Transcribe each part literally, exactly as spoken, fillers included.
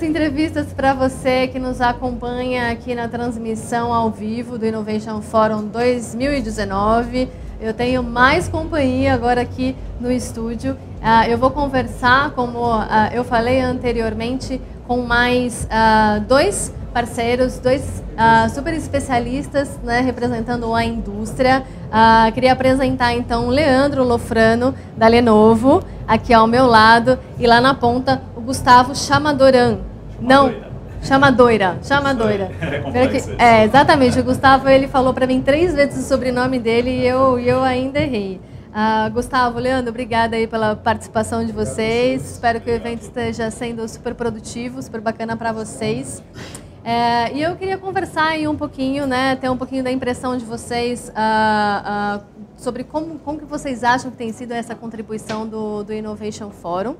muitas entrevistas para você que nos acompanha aqui na transmissão ao vivo do Innovation Forum dois mil e dezenove. Eu tenho mais companhia agora aqui no estúdio. Uh, eu vou conversar, como uh, eu falei anteriormente, com mais uh, dois parceiros, dois uh, super especialistas, né, representando a indústria. Uh, queria apresentar então o Leandro Lofrano, da Lenovo, aqui ao meu lado, e lá na ponta o Gustavo Chamadoran. Não, Chamadoira, Chamadoira. É complexo. É, exatamente, o Gustavo ele falou para mim três vezes o sobrenome dele e eu, eu ainda errei. Uh, Gustavo, Leandro, obrigada aí pela participação de vocês. Espero que o evento esteja sendo super produtivo, super bacana para vocês. É, e eu queria conversar aí um pouquinho, né, ter um pouquinho da impressão de vocês uh, uh, sobre como, como que vocês acham que tem sido essa contribuição do, do Innovation Forum uh,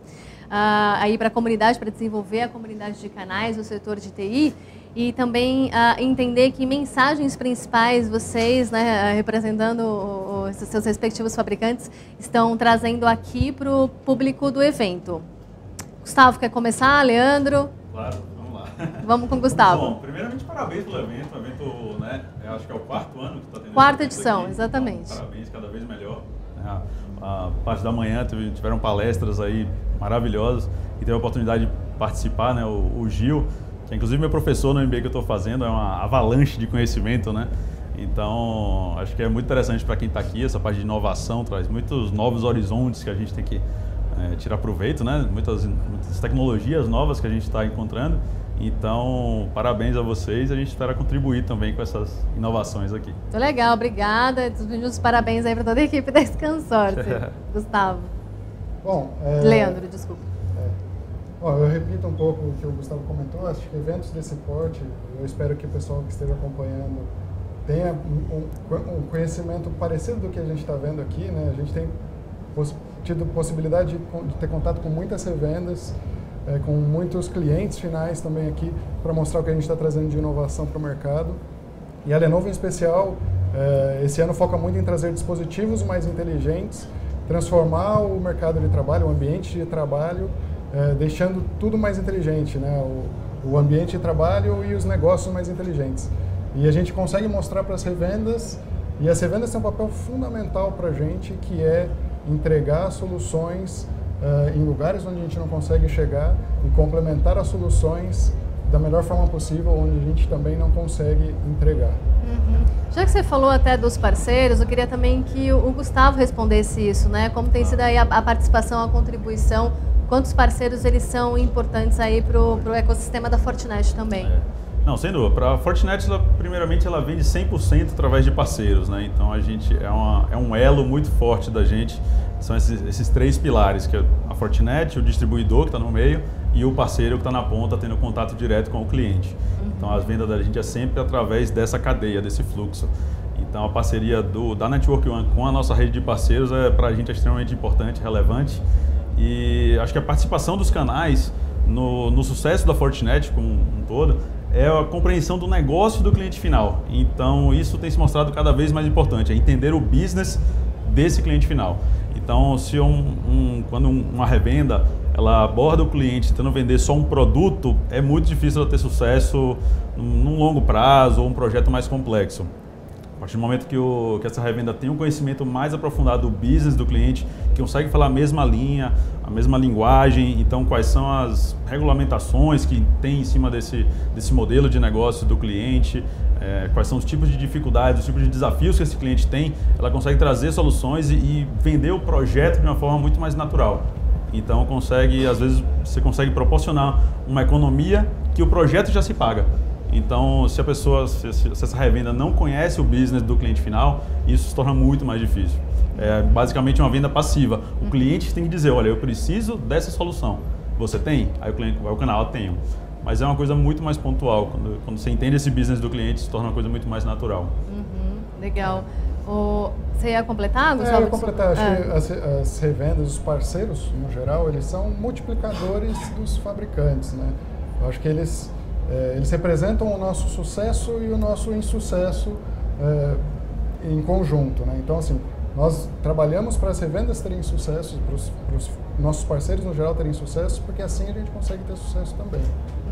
aí para a comunidade, para desenvolver a comunidade de canais, o setor de T I, e também uh, entender que mensagens principais vocês, né, representando o, o, seus respectivos fabricantes, estão trazendo aqui para o público do evento. Gustavo, quer começar? Leandro? Claro. Vamos com o Gustavo. Bom, primeiramente, parabéns pelo evento. O evento, né, eu acho que é o quarto ano que está tendo. Quarta edição, aqui, exatamente. Então, parabéns, cada vez melhor. A, a parte da manhã tiveram palestras aí maravilhosas e teve a oportunidade de participar, né, o, o Gil, que é inclusive meu professor no M B A que eu estou fazendo, é uma avalanche de conhecimento, né? Então, acho que é muito interessante para quem está aqui, essa parte de inovação traz muitos novos horizontes que a gente tem que é, tirar proveito, né? Muitas, muitas tecnologias novas que a gente está encontrando. Então, parabéns a vocês, a gente espera contribuir também com essas inovações aqui. Muito legal, obrigada. Os parabéns aí para toda a equipe da Scansource. Gustavo. Bom, é... Leandro, desculpa. É... Bom, eu repito um pouco o que o Gustavo comentou. Acho que eventos desse porte, eu espero que o pessoal que esteja acompanhando tenha um, um conhecimento parecido do que a gente está vendo aqui, né? A gente tem poss tido possibilidade de, de ter contato com muitas revendas, É, com muitos clientes finais também aqui para mostrar o que a gente está trazendo de inovação para o mercado. E a Lenovo, em especial, é, esse ano foca muito em trazer dispositivos mais inteligentes, transformar o mercado de trabalho, o ambiente de trabalho, é, deixando tudo mais inteligente, né? O, o ambiente de trabalho e os negócios mais inteligentes. E a gente consegue mostrar para as revendas, e as revendas têm um papel fundamental para a gente, que é entregar soluções Uh, em lugares onde a gente não consegue chegar e complementar as soluções da melhor forma possível, onde a gente também não consegue entregar. Uhum. Já que você falou até dos parceiros, eu queria também que o Gustavo respondesse isso, né? Como tem sido aí a, a participação, a contribuição, quantos parceiros eles são importantes aí para o ecossistema da Fortinet também? É. Não, sem dúvida. Para a Fortinet, ela, primeiramente, ela vende cem por cento através de parceiros, né? Então, a gente é, uma, é um elo muito forte da gente. São esses, esses três pilares, que é a Fortinet, o distribuidor que está no meio e o parceiro que está na ponta, tendo contato direto com o cliente. Uhum. Então, as vendas da gente é sempre através dessa cadeia, desse fluxo. Então, a parceria do, da Network One com a nossa rede de parceiros é, para a gente, é extremamente importante, relevante. E acho que a participação dos canais no, no sucesso da Fortinet como um todo é a compreensão do negócio do cliente final. Então, isso tem se mostrado cada vez mais importante, é entender o business desse cliente final. Então, se um, um, quando uma revenda ela aborda o cliente tentando vender só um produto, é muito difícil ela ter sucesso num longo prazo ou um projeto mais complexo. A partir do momento que, o, que essa revenda tem um conhecimento mais aprofundado do business do cliente, que consegue falar a mesma linha, a mesma linguagem, então quais são as regulamentações que tem em cima desse, desse modelo de negócio do cliente, é, quais são os tipos de dificuldades, os tipos de desafios que esse cliente tem, ela consegue trazer soluções e, e vender o projeto de uma forma muito mais natural. Então consegue, às vezes você consegue proporcionar uma economia que o projeto já se paga. Então, se a pessoa, se, se essa revenda não conhece o business do cliente final, isso se torna muito mais difícil. É basicamente uma venda passiva. O cliente tem que dizer, olha, eu preciso dessa solução. Você tem? Aí o cliente vai ao canal, tenho. Mas é uma coisa muito mais pontual. Quando, quando você entende esse business do cliente, se torna uma coisa muito mais natural. Uhum, legal. O, você ia completar, Gustavo? É, eu ia completar. Acho é. que as, as revendas, os parceiros, no geral, eles são multiplicadores dos fabricantes, né? Eu acho que eles... É, eles representam o nosso sucesso e o nosso insucesso é, em conjunto, né? Então, assim, nós trabalhamos para as revendas terem sucesso, para os nossos parceiros no geral terem sucesso, porque assim a gente consegue ter sucesso também.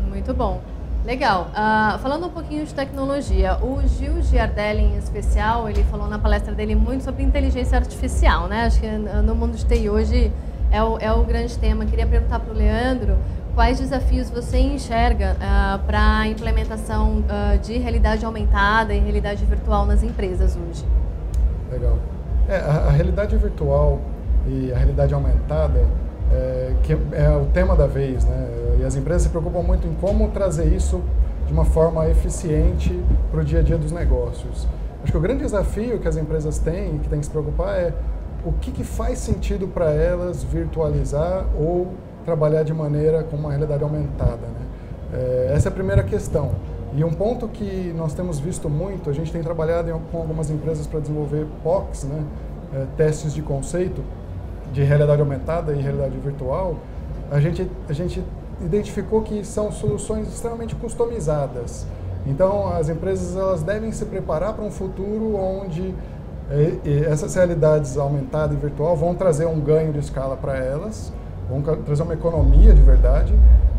Muito bom. Legal. Uh, falando um pouquinho de tecnologia, o Gil Giardelli, em especial, ele falou na palestra dele muito sobre inteligência artificial, né? Acho que no mundo de T I hoje é o, é o grande tema. Queria perguntar para o Leandro quais desafios você enxerga uh, para a implementação uh, de realidade aumentada e realidade virtual nas empresas hoje. Legal. É, a, a realidade virtual e a realidade aumentada é, que é o tema da vez, né? E as empresas se preocupam muito em como trazer isso de uma forma eficiente para o dia a dia dos negócios. Acho que o grande desafio que as empresas têm e que tem que se preocupar é o que, que faz sentido para elas virtualizar ou trabalhar de maneira com uma realidade aumentada, né? É, essa é a primeira questão. E um ponto que nós temos visto muito, a gente tem trabalhado em, com algumas empresas para desenvolver P O Cs, né? É, testes de conceito de realidade aumentada e realidade virtual. A gente, a gente identificou que são soluções extremamente customizadas. Então, as empresas elas devem se preparar para um futuro onde é, essas realidades aumentada e virtual vão trazer um ganho de escala para elas, vão trazer uma economia de verdade,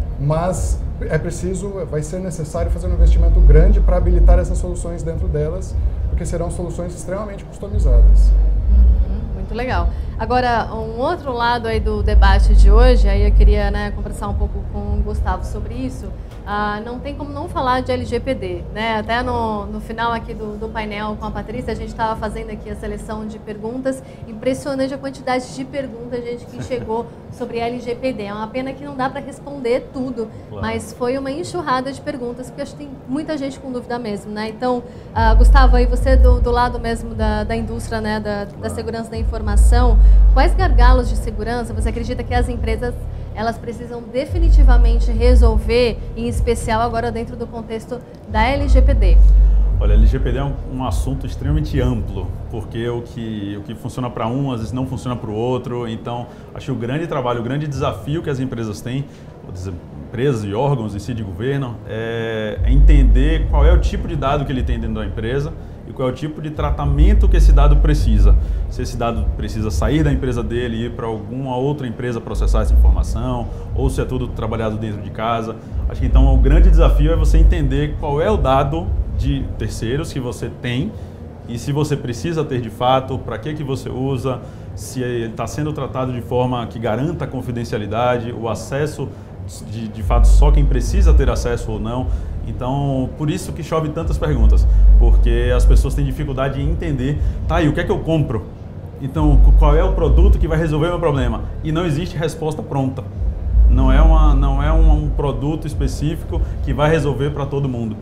mas é preciso, vai ser necessário fazer um investimento grande para habilitar essas soluções dentro delas, porque serão soluções extremamente customizadas. Uhum, muito legal. Agora, um outro lado aí do debate de hoje, aí eu queria, né, conversar um pouco com o Gustavo sobre isso. Ah, não tem como não falar de L G P D, né? Até no, no final aqui do, do painel com a Patrícia, a gente estava fazendo aqui a seleção de perguntas. Impressionante a quantidade de perguntas, gente, que chegou sobre L G P D. É uma pena que não dá para responder tudo, claro. Mas foi uma enxurrada de perguntas, porque acho que tem muita gente com dúvida mesmo, né? Então, ah, Gustavo, aí você do, do lado mesmo da, da indústria, né, da, claro. da segurança da informação, quais gargalos de segurança você acredita que as empresas elas precisam definitivamente resolver, em especial agora dentro do contexto da L G P D? Olha, L G P D é um, um assunto extremamente amplo, porque o que, o que funciona para um, às vezes não funciona para o outro. Então, acho que o grande trabalho, o grande desafio que as empresas têm, empresas e órgãos em si de governo, é, é entender qual é o tipo de dado que ele tem dentro da empresa e qual é o tipo de tratamento que esse dado precisa. Se esse dado precisa sair da empresa dele e ir para alguma outra empresa processar essa informação, ou se é tudo trabalhado dentro de casa. Acho que então o grande desafio é você entender qual é o dado de terceiros que você tem e se você precisa ter de fato, para que que você usa, se ele está sendo tratado de forma que garanta a confidencialidade, o acesso de, de fato só quem precisa ter acesso ou não. Então, por isso que chove tantas perguntas, porque as pessoas têm dificuldade em entender, tá, e o que é que eu compro? Então, qual é o produto que vai resolver o meu problema? E não existe resposta pronta. Não é, uma, não é um, um produto específico que vai resolver para todo mundo.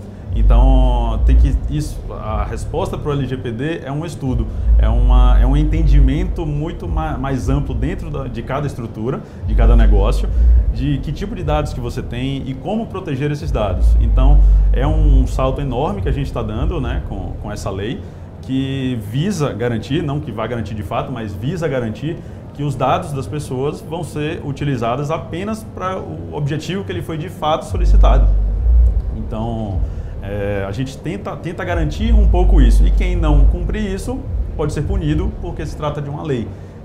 Então, tem que, isso, a resposta para o L G P D é um estudo, é, uma, é um entendimento muito mais, mais amplo dentro da, de cada estrutura, de cada negócio, de que tipo de dados que você tem e como proteger esses dados. Então, é um salto enorme que a gente está dando, né, com, com essa lei, que visa garantir, não que vai garantir de fato, mas visa garantir que os dados das pessoas vão ser utilizados apenas para o objetivo que ele foi de fato solicitado. Então, é, a gente tenta, tenta garantir um pouco isso. E quem não cumprir isso pode ser punido porque se trata de uma lei.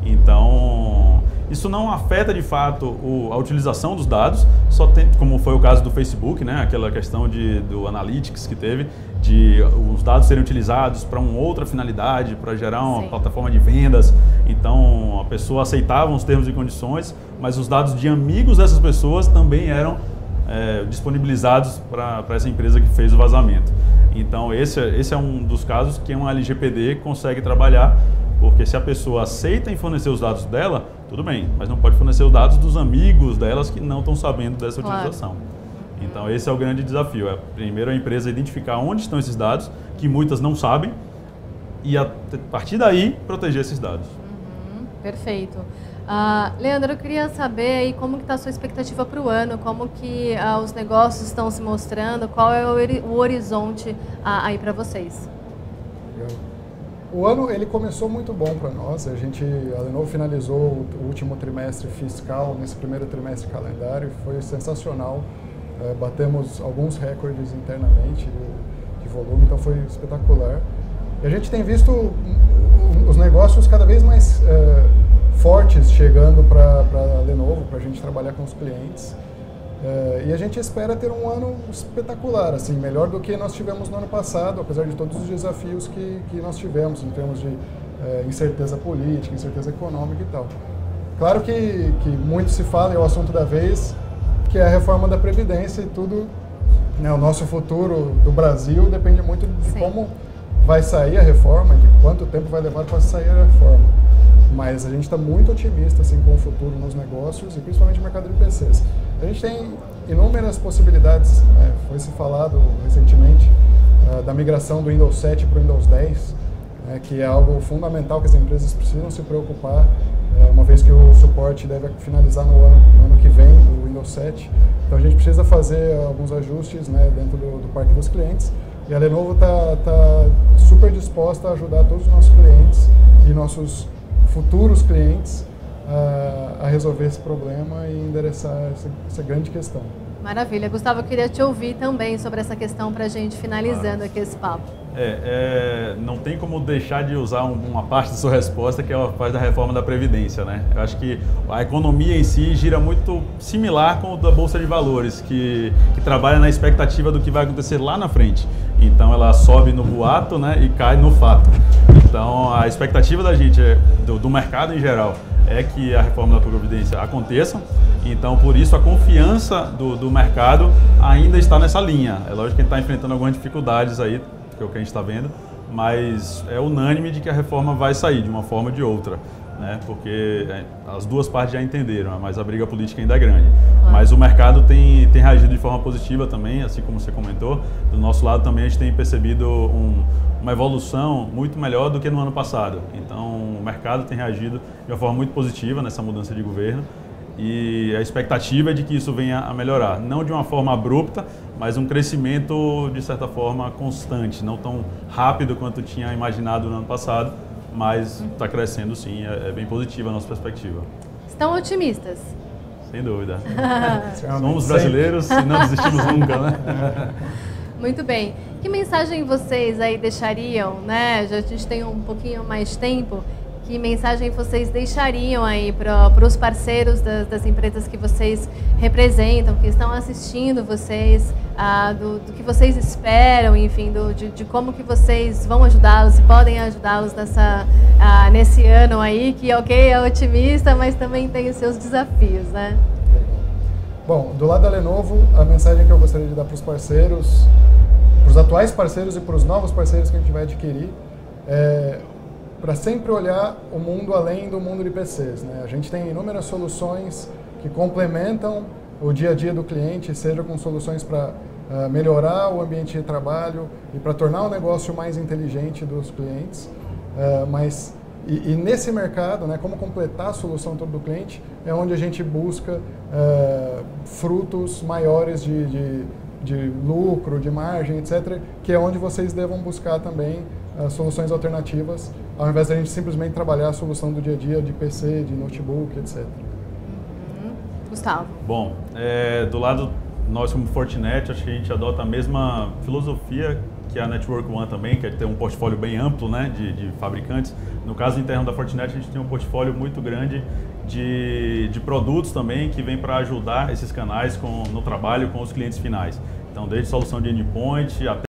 Então, isso não afeta de fato o, a utilização dos dados, só tem, como foi o caso do Facebook, né, aquela questão de, do Analytics que teve, de os dados serem utilizados para uma outra finalidade, para gerar uma Sim. plataforma de vendas. Então, a pessoa aceitava os termos e condições, mas os dados de amigos dessas pessoas também eram é, disponibilizados para essa empresa que fez o vazamento. Então, esse, esse é um dos casos que uma L G P D consegue trabalhar, porque se a pessoa aceita em fornecer os dados dela, tudo bem, mas não pode fornecer os dados dos amigos delas que não estão sabendo dessa claro. utilização. Então, esse é o grande desafio. É, primeiro, a empresa identificar onde estão esses dados, que muitas não sabem, e a partir daí, proteger esses dados. Uhum, perfeito. Uh, Leandro, eu queria saber aí como está a sua expectativa para o ano, como que uh, os negócios estão se mostrando, qual é o, o horizonte uh, aí para vocês? O ano ele começou muito bom para nós. A gente, a Lenovo finalizou o último trimestre fiscal nesse primeiro trimestre calendário, foi sensacional. Uh, batemos alguns recordes internamente de, de volume, então foi espetacular. E a gente tem visto os negócios cada vez mais uh, fortes chegando para a Lenovo, para a gente trabalhar com os clientes. É, e a gente espera ter um ano espetacular, assim, melhor do que nós tivemos no ano passado, apesar de todos os desafios que, que nós tivemos em termos de é, incerteza política, incerteza econômica e tal. Claro que, que muito se fala, é o assunto da vez, que é a reforma da Previdência e tudo, né, o nosso futuro do Brasil depende muito de Sim. como vai sair a reforma, de quanto tempo vai levar para sair a reforma. Mas a gente está muito otimista assim, com o futuro nos negócios e principalmente no mercado de P Cs. A gente tem inúmeras possibilidades, né? Foi se falado recentemente uh, da migração do Windows sete para o Windows dez, né? Que é algo fundamental que as empresas precisam se preocupar, uh, uma vez que o suporte deve finalizar no ano, no ano que vem do Windows sete. Então a gente precisa fazer alguns ajustes, né, dentro do, do parque dos clientes. E a Lenovo está tá super disposta a ajudar todos os nossos clientes e nossos futuros clientes a, a resolver esse problema e endereçar essa, essa grande questão. Maravilha. Gustavo, eu queria te ouvir também sobre essa questão para a gente finalizando claro. aqui esse papo. É, é, não tem como deixar de usar uma parte da sua resposta, que é a parte da reforma da Previdência, né? Eu acho que a economia em si gira muito similar com o da Bolsa de Valores, que, que trabalha na expectativa do que vai acontecer lá na frente. Então ela sobe no boato, né, e cai no fato. Então a expectativa da gente, do, do mercado em geral, é que a reforma da Previdência aconteça. Então, por isso, a confiança do, do mercado ainda está nessa linha. É lógico que a gente está enfrentando algumas dificuldades aí, que é o que a gente está vendo, mas é unânime de que a reforma vai sair de uma forma ou de outra, né? Porque as duas partes já entenderam, mas a briga política ainda é grande. Mas o mercado tem, tem reagido de forma positiva também, assim como você comentou. Do nosso lado também a gente tem percebido um, uma evolução muito melhor do que no ano passado. Então, o mercado tem reagido de uma forma muito positiva nessa mudança de governo. E a expectativa é de que isso venha a melhorar, não de uma forma abrupta, mas um crescimento de certa forma constante, não tão rápido quanto tinha imaginado no ano passado, mas está crescendo sim, é, é bem positiva a nossa perspectiva. Estão otimistas? Sem dúvida. Somos brasileiros e não desistimos nunca, né? Muito bem. Que mensagem vocês aí deixariam, né? Já a gente tem um pouquinho mais tempo. Que mensagem vocês deixariam aí para os parceiros das, das empresas que vocês representam, que estão assistindo vocês, ah, do, do que vocês esperam, enfim, do, de, de como que vocês vão ajudá-los e podem ajudá-los nessa, ah, nesse ano aí, que ok, é otimista, mas também tem os seus desafios, né? Bom, do lado da Lenovo, a mensagem que eu gostaria de dar para os parceiros, para os atuais parceiros e para os novos parceiros que a gente vai adquirir, é para sempre olhar o mundo além do mundo de P Cs, né? A gente tem inúmeras soluções que complementam o dia a dia do cliente, seja com soluções para uh, melhorar o ambiente de trabalho e para tornar o negócio mais inteligente dos clientes. Uh, mas e, e nesse mercado, né, como completar a solução toda do cliente, é onde a gente busca uh, frutos maiores de, de, de lucro, de margem, etcétera, que é onde vocês devam buscar também uh, soluções alternativas, ao invés de a gente simplesmente trabalhar a solução do dia a dia de P C, de notebook, etcétera. Uhum. Gustavo. Bom, é, do lado nós como Fortinet, acho que a gente adota a mesma filosofia que a Network One também, que é ter um portfólio bem amplo, né, de, de fabricantes. No caso interno da Fortinet, a gente tem um portfólio muito grande de, de produtos também que vem para ajudar esses canais com, no trabalho com os clientes finais. Então, desde solução de endpoint até